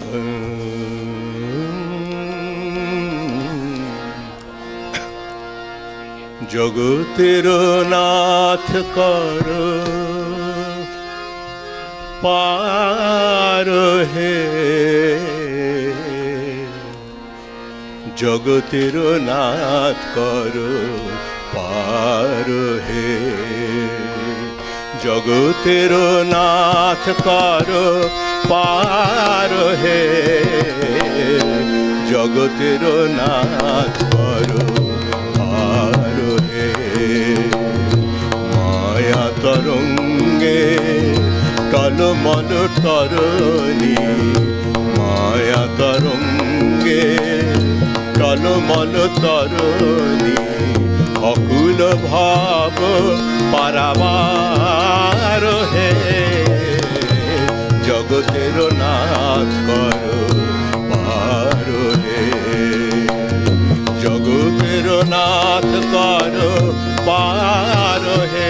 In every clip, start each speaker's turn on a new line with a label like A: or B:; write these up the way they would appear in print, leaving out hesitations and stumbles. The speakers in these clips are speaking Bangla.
A: জগতের নাথ কর পার হে, জগতের নাথ কর পার হে, জগতের নাথ কর পার হে, জগতের নাথ কর পার হে। মায়া তরঙ্গে টলমল তরণী, মায়া তরঙ্গে টলমল তরণী, অকুল ভাব পারাবার হে, জগতের নাথ কর পার হে, জগতের নাথ কর পার হে।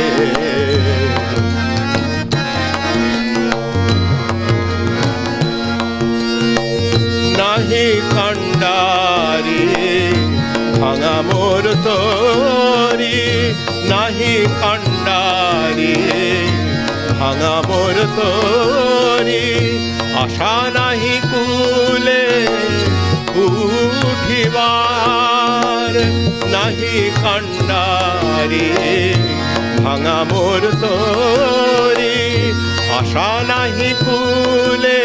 A: নাহি কান্ডারি ভাঙা মোর তরি, নাহি কান্ডারি ভাঙা মোর তরি, আশা নাহি কুলে উঠিবার, নাহি কান্ডারি ভাঙা মোর তরি, আশা নাহি কুলে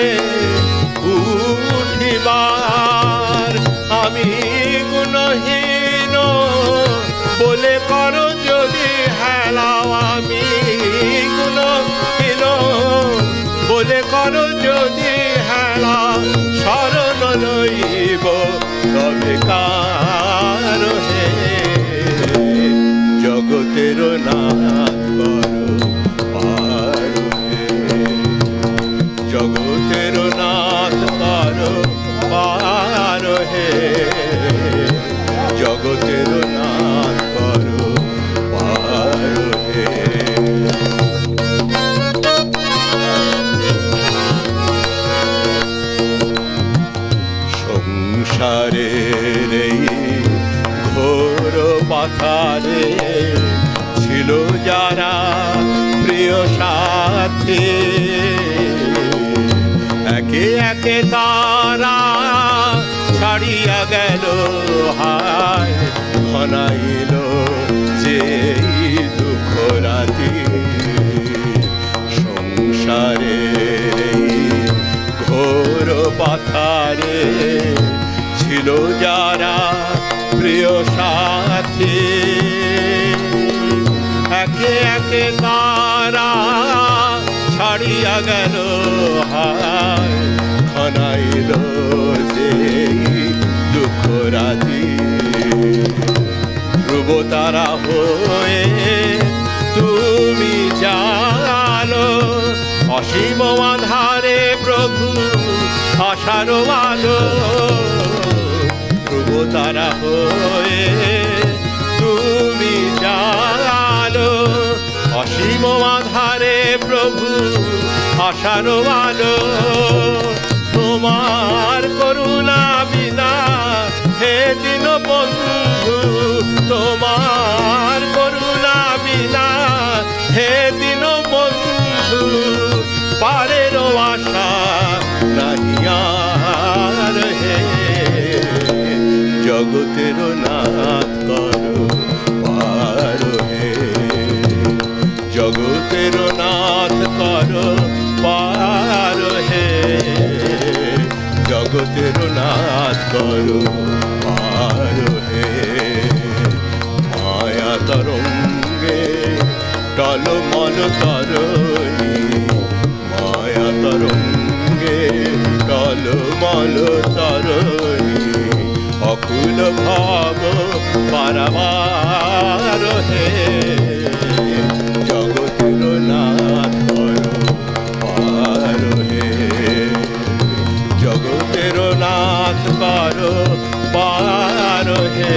A: উঠিবার। আমি গুণহীন বলে করো যদি হেলা, আমি গুণহীন বলে করো যদি হেলা, শরণ লইব তবে কার হে, জগতের নাথ কর পার হে, জগতের নাথ কর পার হে, জগতের নাথ কর পার হে। সংসারের এই ঘোর পাথারে ছিল যারা প্রিয় সাথী, একে একে তারা ছাড়িয়া গেল, হায় ঘনাইল যে দুঃখ রাতি। সংসারের ঘোর পাথারে ছিল যারা প্রিয় সাথী, একে একে তারা ছাড়িয়া গেল, হায় ঘনাইল যে দুঃখ রাতি। ধ্রুব তারা হয়ে তুমি জালো, অসীম আধারে প্রভু আশার আলো, ধ্রুব তারা হয়ে তুমি জালো, অসীম আধারে প্রভু আশার আলো। তোমার করুণা বিনা হে দীন বন্ধু, তোমার করুণা বিনা হে দীন বন্ধু, পারের আশা নাহি আর হে, জগতের নাথ কর পার হে, জগতের নাথ কর পার হে, জগতের নাথ কর পার হে। মায়া তরঙ্গে টলমল তরণী, মায়া তরঙ্গে টলমল তরণী, অকুল ভাব পারাবার হে, জগতের নাথ কর পার হে, জগতের নাথ কর পার হে,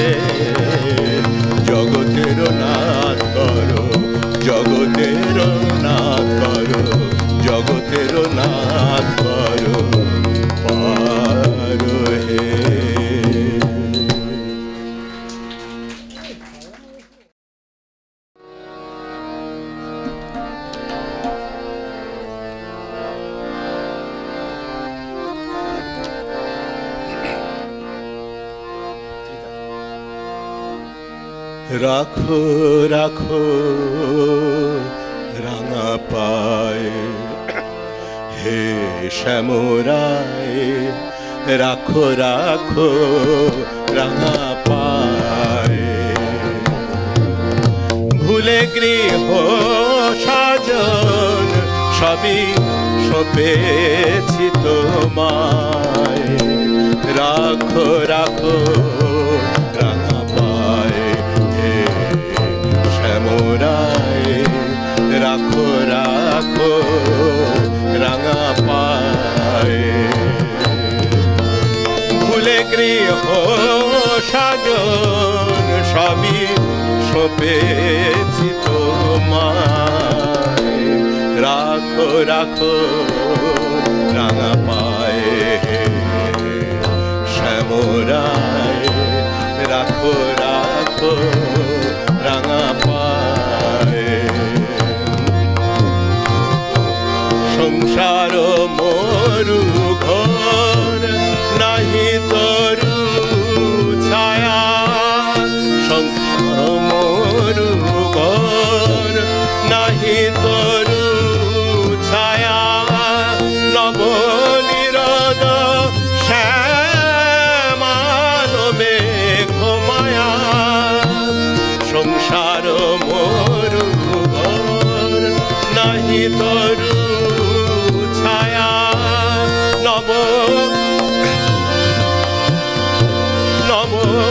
A: জগতের নাথ কর, জগতের নাথ কর, জগতের নাথ কর রাখো রাখো রাঙা পায়ে হে শ্যামরায় রাখো রাখো রাঙা পায়ে ভুলে গৃহ সাজন সবই সপেছি তোমায় রাখো রাখো রাঙা পায়ে হে শ্যামরায় রাখো রাখো রাঙা পায়ে ভুলে গৃহ সাজন সবই সপেছি তোমায় রাখো রাখো রাঙা পায়ে শ্যামরায় রাখো রাখো রাঙা পায়ে সংসার মরু ঘর নাহি তরু ছায়া সংসার মরু ঘর নাহি তরু ছায়া নব নিরদ শ্যামানবে ঘুমায়া সংসার মরু ঘর নাহি তরু ছায়া নব নব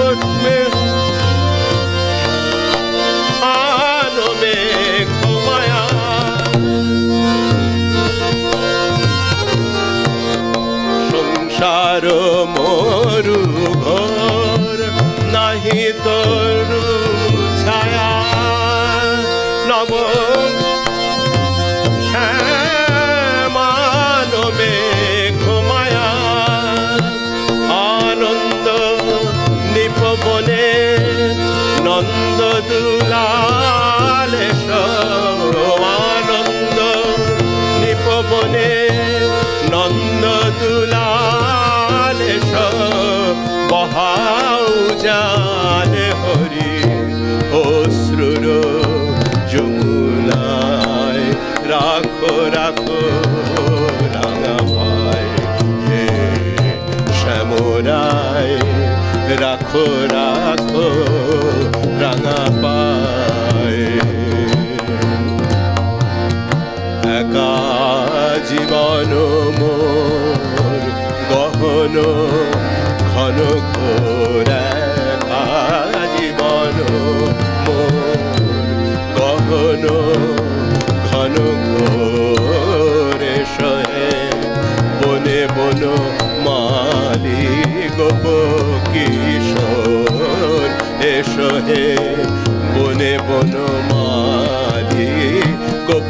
A: আনবে ঘুমায়া সংসার মরু ঘর নাহি তরু ছায়া নব শ্যামানবে ঘুমায়া আনন্দ নিপবনে নন্দ দুলালেশ আনন্দ নিপবনে নন্দ দুলালেশ বহাও জানে হরি অশ্রুর যমুনায় রাখো রাখো রাঙা পায়ে হে শ্যামরায় রাখো রাখো রাঙা পায়ে একা জীবন মোর গহন ঘন ঘোর একা জীবন মোর গহন ঘন ঘোরে সহে বনে বন মালি গোপ কিশোর এসো হে বনে বন মালি গোপ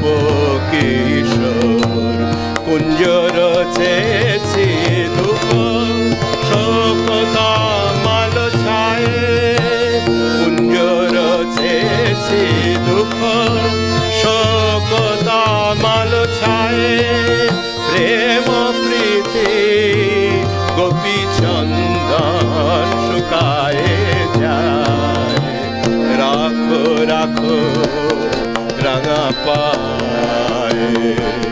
A: কিশোর কুঞ্জর চেয়েছি ধূপ শোকতা মাল ছায়ে কুঞ্জর চেয়েছি ধূপ শোকতা মাল ছায়ে প্রেম প্রীতি গোপী চন্দন শুকায়ে যায় রাখো রাখো রাঙা পায়ে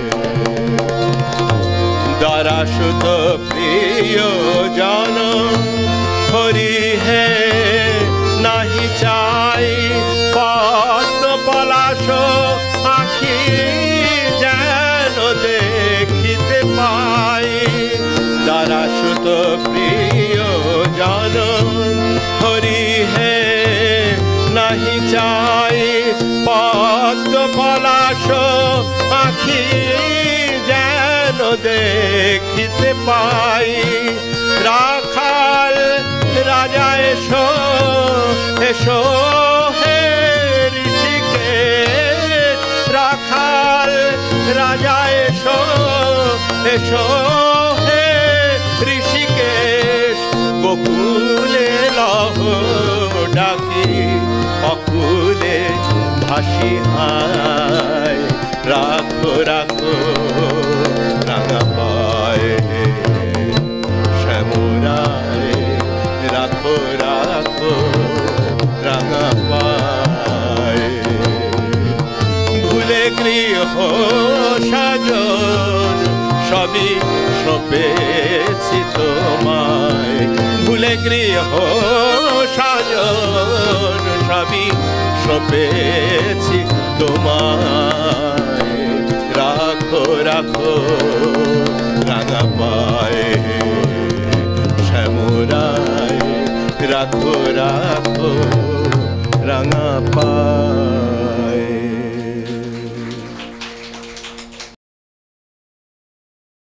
A: দারাসুত প্রিয় জন হরি হে নাহি চাই পদ্ম পলাশ আখি যেন দেখিতে পাই দারাসুত প্রিয় জন হরি হে নাহি চাই পদ্ম পলাশ আখি যেন দেখিতে পাই রাখাল রাজা এসো এসো হে ঋষিকেশ রাখাল রাজা এসো এসো হে ঋষিকেশ গোকুলে লহ ডাকি অকুলে ভাসি হায় রাখো রাখো রাঙা পায়ে শ্যামরায় রাখো রাখো রাঙা পায়ে ভুলে গৃহ সাজন সবই সপেছি তোমায়, ভুলে গৃহ সাজন সবই সপেছি তোমায়। রাখো রাখো রাঙা পায়ে শ্যামরায়, রাখো রাখো রাঙা পায়ে।